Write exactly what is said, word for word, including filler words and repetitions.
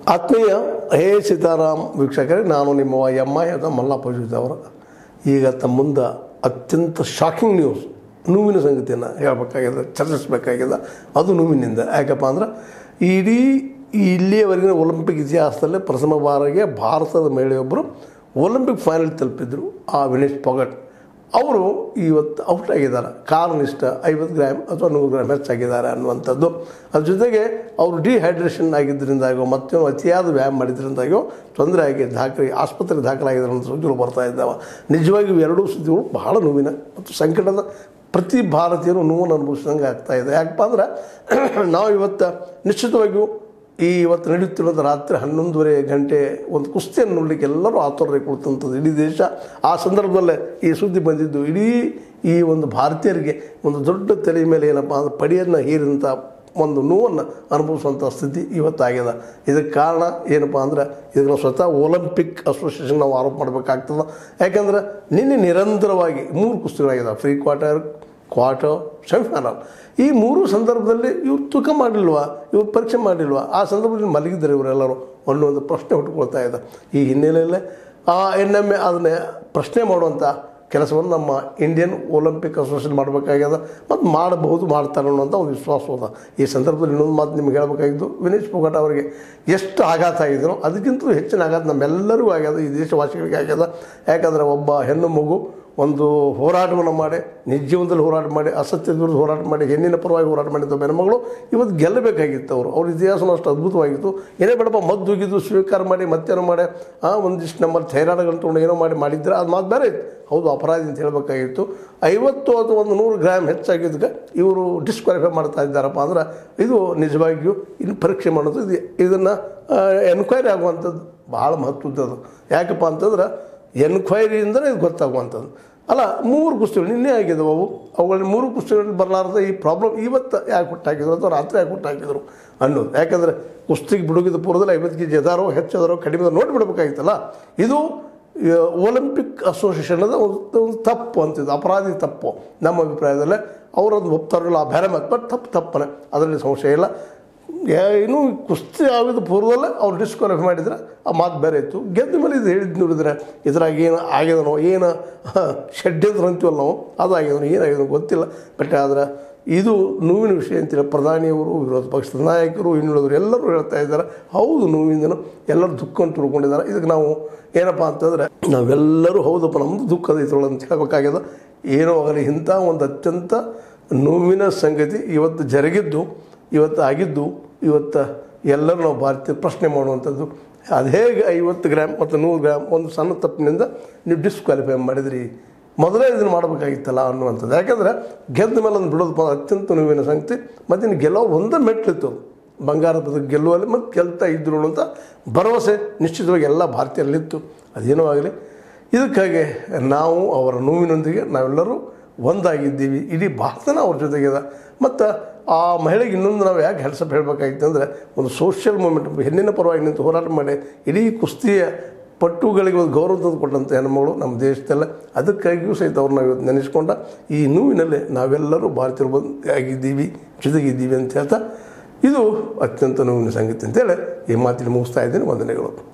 ಆತ್ಮೀಯ ಹೇ ಸೀತಾರಾಮ್ ವೀಕ್ಷಕರೇ, ನಾನು ನಿಮ್ಮ ಎಮ್ ಐ ಅದ ಮಲ್ಲಪ್ಪ ಅವರು ಈಗ ತಮ್ಮ ಮುಂದೆ ಅತ್ಯಂತ ಶಾಕಿಂಗ್ ನ್ಯೂಸ್, ನೋವಿನ ಸಂಗತಿಯನ್ನು ಹೇಳಬೇಕಾಗಿದೆ, ಚರ್ಚಿಸಬೇಕಾಗಿದೆ. ಅದು ನೋವಿನಿಂದ. ಯಾಕಪ್ಪ ಅಂದ್ರೆ ಇಡೀ ಇಲ್ಲಿಯವರೆಗಿನ ಒಲಿಂಪಿಕ್ ಇತಿಹಾಸದಲ್ಲೇ ಪ್ರಥಮ ಬಾರಿಗೆ ಭಾರತದ ಮಹಿಳೆಯೊಬ್ಬರು ಒಲಿಂಪಿಕ್ ಫೈನಲ್ ತಲುಪಿದ್ರು. ಆ ವಿನೇಶ್ ಫೋಗಟ್ ಅವರು ಇವತ್ತು ಔಟ್ ಆಗಿದ್ದಾರೆ. ಕಾರಣ ಇಷ್ಟ ಐವತ್ತು ಗ್ರಾಮ್ ಅಥವಾ ನೂರು ಗ್ರಾಮ್ ಹೆಚ್ಚಾಗಿದ್ದಾರೆ ಅನ್ನುವಂಥದ್ದು. ಅದ್ರ ಜೊತೆಗೆ ಅವರು ಡಿಹೈಡ್ರೇಷನ್ ಆಗಿದ್ದರಿಂದಾಗೋ ಮತ್ತೇನು ಅತಿಯಾದ ವ್ಯಾಯಾಮ ಮಾಡಿದ್ರಿಂದಾಗೋ ತೊಂದರೆ ಆಗಿ ದಾಖಲೆ ಆಸ್ಪತ್ರೆಗೆ ದಾಖಲಾಗಿದ್ದಾರೆ ಅಂತ ಸುದ್ದಿಗಳು ಬರ್ತಾ ಇದ್ದಾವೆ. ನಿಜವಾಗಿಯೂ ಎರಡೂ ಸುದ್ದಿಗಳು ಬಹಳ ನೋವಿನ ಮತ್ತು ಸಂಕಟದ ಪ್ರತಿ ಭಾರತೀಯರು ನೋವನ್ನು ಅನುಭವಿಸಿದಂಗೆ ಆಗ್ತಾಯಿದೆ. ಯಾಕಪ್ಪ ಅಂದ್ರೆ ನಾವು ಇವತ್ತು ನಿಶ್ಚಿತವಾಗಿಯೂ ಈ ಇವತ್ತು ನಡೆಯುತ್ತಿರೋದು ರಾತ್ರಿ ಹನ್ನೊಂದುವರೆ ಗಂಟೆ ಒಂದು ಕುಸ್ತಿಯನ್ನು ನೋಡಲಿಕ್ಕೆ ಎಲ್ಲರೂ ಆತುರತೆ ಕೊಡ್ತಂಥದ್ದು ಇಡೀ ದೇಶ. ಆ ಸಂದರ್ಭದಲ್ಲೇ ಈ ಸುದ್ದಿ ಬಂದಿದ್ದು ಇಡೀ ಈ ಒಂದು ಭಾರತೀಯರಿಗೆ ಒಂದು ದೊಡ್ಡ ತಲೆ ಮೇಲೆ ಏನಪ್ಪ ಅಂದ್ರೆ ಪಡಿಯನ್ನು ಹೀರಿದಂಥ ಒಂದು ನೋವನ್ನು ಅನುಭವಿಸುವಂಥ ಸ್ಥಿತಿ ಇವತ್ತಾಗಿದೆ. ಇದಕ್ಕೆ ಕಾರಣ ಏನಪ್ಪ ಅಂದ್ರೆ ಇದನ್ನು ಸ್ವತಃ ಒಲಿಂಪಿಕ್ ಅಸೋಸಿಯೇಷನ್ ನಾವು ಆರೋಪ ಮಾಡಬೇಕಾಗ್ತದೆ. ಯಾಕಂದ್ರೆ ನಿನ್ನೆ ನಿರಂತರವಾಗಿ ಮೂರು ಕುಸ್ತಿಗಳಾಗಿದ್ದಾವೆ, ಫ್ರೀ ಕ್ವಾರ್ಟರ್, ಕ್ವಾರ್ಟರ್, ಸೆಮಿಫೈನಲ್. ಈ ಮೂರು ಸಂದರ್ಭದಲ್ಲಿ ಇವ್ರು ತೂಕ ಮಾಡಲಿಲ್ವಾ, ಇವ್ರು ಪರೀಕ್ಷೆ ಮಾಡಲಿಲ್ವಾ, ಆ ಸಂದರ್ಭದಲ್ಲಿ ಮಲಗಿದ್ದಾರೆ ಇವರೆಲ್ಲರೂ ಅನ್ನೋ ಪ್ರಶ್ನೆ ಹುಟ್ಟುಕೊಳ್ತಾ ಇದೆ. ಈ ಹಿನ್ನೆಲೆಯಲ್ಲೇ ಆ ಇನ್ನೊಮ್ಮೆ ಅದನ್ನೇ ಪ್ರಶ್ನೆ ಮಾಡುವಂಥ ಕೆಲಸವನ್ನು ನಮ್ಮ ಇಂಡಿಯನ್ ಒಲಿಂಪಿಕ್ ಅಸೋಸಿಯೇಷನ್ ಮಾಡಬೇಕಾಗ್ಯದ ಮತ್ತು ಮಾಡಬಹುದು, ಮಾಡ್ತಾರೆ ಅನ್ನೋಂಥ ಒಂದು ವಿಶ್ವಾಸ ಹೋದ. ಈ ಸಂದರ್ಭದಲ್ಲಿ ಇನ್ನೊಂದು ಮಾತು ನಿಮ್ಗೆ ಹೇಳಬೇಕಾಗಿದ್ದು, ವಿನೇಶ್ ಫೋಗಟ್ ಅವರಿಗೆ ಎಷ್ಟು ಆಘಾತ ಆಗಿದ್ರು ಅದಕ್ಕಿಂತಲೂ ಹೆಚ್ಚಿನ ಆಘಾತ ನಮ್ಮೆಲ್ಲರಿಗೂ ಆಗ್ಯದ, ಈ ದೇಶವಾಸಿಗಳಿಗೆ ಆಗ್ಯದ. ಯಾಕಂದರೆ ಒಬ್ಬ ಹೆಣ್ಣು ಮಗು ಒಂದು ಹೋರಾಟವನ್ನು ಮಾಡಿ, ನಿಜ ಜೀವನದಲ್ಲಿ ಹೋರಾಟ ಮಾಡಿ, ಅಸತ್ಯದ ವಿರುದ್ಧ ಹೋರಾಟ ಮಾಡಿ, ಹೆಣ್ಣಿನ ಪರವಾಗಿ ಹೋರಾಟ ಮಾಡಿದ್ದ ಹೆಣ್ಮಗಳು ಇವತ್ತು ಗೆಲ್ಲಬೇಕಾಗಿತ್ತು. ಅವರು ಅವ್ರ ಇತಿಹಾಸನೂ ಅಷ್ಟು ಅದ್ಭುತವಾಗಿತ್ತು. ಏನೇ ಬೇಡಪ್ಪ ಮದ್ದು ಹೋಗಿದ್ದು ಸ್ವೀಕಾರ ಮಾಡಿ ಮತ್ತೇನೋ ಮಾಡಿ ಆ ಒಂದಿಷ್ಟು ನಮ್ಮಲ್ಲಿ ಥೈರಾಯ್ಡ್ಗಳು ತೊಗೊಂಡು ಏನೋ ಮಾಡಿ ಮಾಡಿದ್ರೆ ಅದು ಮಾತು ಬೇರೆ ಇತ್ತು. ಹೌದು, ಅಪರಾಧಿ ಅಂತ ಹೇಳಬೇಕಾಗಿತ್ತು. ಐವತ್ತು ಅಥವಾ ಒಂದು ನೂರು ಗ್ರಾಮ್ ಹೆಚ್ಚಾಗಿದ್ದಕ್ಕೆ ಇವರು ಡಿಸ್ಕ್ವಾಲಿಫೈ ಮಾಡ್ತಾ ಇದ್ದಾರಪ್ಪ ಅಂದ್ರೆ ಇದು ನಿಜವಾಗಿಯೂ ಇನ್ನು ಪರೀಕ್ಷೆ ಮಾಡೋದು ಇದು ಇದನ್ನು ಎನ್ಕ್ವೈರಿ ಆಗುವಂಥದ್ದು ಭಾಳ ಮಹತ್ವದ್ದು. ಯಾಕಪ್ಪ ಅಂತಂದ್ರೆ ಎನ್ಕ್ವೈರಿಯಿಂದಲೇ ಇದು ಗೊತ್ತಾಗುವಂಥದ್ದು ಅಲ್ಲ. ಮೂರು ಕುಸ್ತಿಗಳು ನಿನ್ನೆ ಆಗಿದ್ದವು, ಅವು ಅವುಗಳಲ್ಲಿ ಮೂರು ಕುಸ್ತಿಗಳಲ್ಲಿ ಬರಲಾರ್ದ ಈ ಪ್ರಾಬ್ಲಮ್ ಇವತ್ತು ಯಾಕೆ ಹುಟ್ಟಾಕಿದ್ರು ಅಥವಾ ರಾತ್ರಿ ಯಾಕೆ ಹುಟ್ಟಾಕಿದ್ರು ಅನ್ನೋದು. ಯಾಕಂದರೆ ಕುಸ್ತಿಗೆ ಬಿಡುಗಿದ ಪೂರ್ವದಲ್ಲಿ ಐವತ್ತು ಕೆ ಜಿ ಎದಾರೋ ಹೆಚ್ಚದಾರೋ ಕಡಿಮೆ ನೋಡಿಬಿಡ್ಬೇಕಾಗಿತ್ತಲ್ಲ. ಇದು ಒಲಿಂಪಿಕ್ ಅಸೋಸಿಯೇಷನದ ಒಂದು ಒಂದು ತಪ್ಪು ಅಂತಿದ್ದು, ಅಪರಾಧಿ ತಪ್ಪು ನಮ್ಮ ಅಭಿಪ್ರಾಯದಲ್ಲೇ. ಅವರದ್ದು ಒಪ್ತಾರಲ್ಲ ಆ ಬೇರೆ ಮಾತು, ಬಟ್ ತಪ್ಪು ತಪ್ಪನೆ, ಅದರಲ್ಲಿ ಸಂಶಯ ಇಲ್ಲ. ಇನ್ನೂ ಕುಸ್ತಿ ಆಗಿದ ಪೂರ್ವದಲ್ಲೇ ಅವ್ರು ಡಿಸ್ಕ್ವಾಲಿಫೈ ಮಾಡಿದರೆ ಆ ಮಾತು ಬೇರೆ ಇತ್ತು. ಗೆದ್ದ ಮೇಲೆ ಇದು ಹೇಳಿದ್ದು ನೋಡಿದರೆ ಇದ್ರಾಗ ಏನು ಆಗ್ಯದನೋ, ಏನು ಷಡ್ಯಂತ್ರ ಅಂತೀವಲ್ಲ ನಾವು, ಅದು ಆಗ್ಯದನೋ ಏನಾಗ್ಯದನೋ ಗೊತ್ತಿಲ್ಲ. ಬಟ್ ಆದರೆ ಇದು ನೋವಿನ ವಿಷಯ ಅಂತಿಲ್ಲ. ಪ್ರಧಾನಿಯವರು, ವಿರೋಧ ಪಕ್ಷದ ನಾಯಕರು, ಇನ್ನುಳಿದವರು ಎಲ್ಲರೂ ಹೇಳ್ತಾ ಇದ್ದಾರೆ ಹೌದು ನೋವಿಂದನೂ ಎಲ್ಲರೂ ದುಃಖವನ್ನು ತಿಳ್ಕೊಂಡಿದ್ದಾರೆ. ಇದಕ್ಕೆ ನಾವು ಏನಪ್ಪ ಅಂತಂದರೆ ನಾವೆಲ್ಲರೂ ಹೌದಪ್ಪ ನಮ್ಮದು ದುಃಖದ ಇದ್ರೊಳಗೆ ಅಂತ ಹೇಳಬೇಕಾಗ್ಯದ. ಏನೋ ಆಗಲಿ ಇಂಥ ಒಂದು ಅತ್ಯಂತ ನೋವಿನ ಸಂಗತಿ ಇವತ್ತು ಜರುಗಿದ್ದು, ಇವತ್ತು ಆಗಿದ್ದು, ಇವತ್ತು ಎಲ್ಲರೂ ನಾವು ಭಾರತೀಯ ಪ್ರಶ್ನೆ ಮಾಡುವಂಥದ್ದು ಅದು ಹೇಗೆ ಐವತ್ತು ಗ್ರಾಮ್ ಮತ್ತು ನೂರು ಗ್ರಾಮ್ ಒಂದು ಸಣ್ಣ ತಪ್ಪಿನಿಂದ ನೀವು ಡಿಸ್ಕ್ವಾಲಿಫೈ ಮಾಡಿದ್ರಿ, ಮೊದಲೇ ಇದನ್ನು ಮಾಡಬೇಕಾಗಿತ್ತಲ್ಲ ಅನ್ನುವಂಥದ್ದು. ಯಾಕಂದರೆ ಗೆದ್ದ ಮೇಲೆ ಒಂದು ಬಿಡೋದು ಅತ್ಯಂತ ನೋವಿನ ಸಂಗತಿ. ಮತ್ತು ಇನ್ನು ಗೆಲ್ಲೋ ಒಂದೇ ಮೆಟ್ಲಿತ್ತು, ಬಂಗಾರದ ಪದಕ ಗೆಲ್ಲುವಲ್ಲಿ ಮತ್ತು ಗೆಲ್ತಾ ಇದ್ರು ಅಂತ ಭರವಸೆ ನಿಶ್ಚಿತವಾಗಿ ಎಲ್ಲ ಭಾರತೀಯರಲ್ಲಿತ್ತು. ಅದೇನೋ ಆಗಲಿ, ಇದಕ್ಕಾಗಿ ನಾವು ಅವರ ನೋವಿನೊಂದಿಗೆ ನಾವೆಲ್ಲರೂ ಒಂದಾಗಿದ್ದೀವಿ. ಇಡೀ ಭಾರತನ ಅವ್ರ ಜೊತೆಗಿದೆ. ಮತ್ತು ಆ ಮಹಿಳೆಗೆ ಇನ್ನೊಂದು ನಾವು ಯಾಕೆ ಹೆಲ್ಸಪ್ ಹೇಳಬೇಕಾಗಿತ್ತು ಅಂದರೆ, ಒಂದು ಸೋಷಿಯಲ್ ಮೂಮೆಂಟ್, ಹೆಣ್ಣಿನ ಪರವಾಗಿ ನಿಂತು ಹೋರಾಟ ಮಾಡಿ ಇಡೀ ಕುಸ್ತಿಯ ಪಟ್ಟುಗಳಿಗೆ ಒಂದು ಗೌರವ ತಂದು ಕೊಟ್ಟಂಥ ಹೆಣ್ಮಗಳು ನಮ್ಮ ದೇಶದಲ್ಲ. ಅದಕ್ಕಾಗಿಯೂ ಸಹಿತ ಅವ್ರು ನಾವು ಇವತ್ತು ನೆನೆಸ್ಕೊಂಡ ಈ ನೋವಿನಲ್ಲಿ ನಾವೆಲ್ಲರೂ ಭಾರತೀಯರು ಬಂದು ಆಗಿದ್ದೀವಿ, ಜೊತೆಗಿದ್ದೀವಿ ಅಂತ ಹೇಳ್ತಾ ಇದು ಅತ್ಯಂತ ನೋವಿನ ಸಂಗತಿ ಅಂತೇಳಿ ಈ ಮಾತಿನ ಮುಗಿಸ್ತಾ ಇದ್ದೀನಿ. ವಂದನೆಗಳು.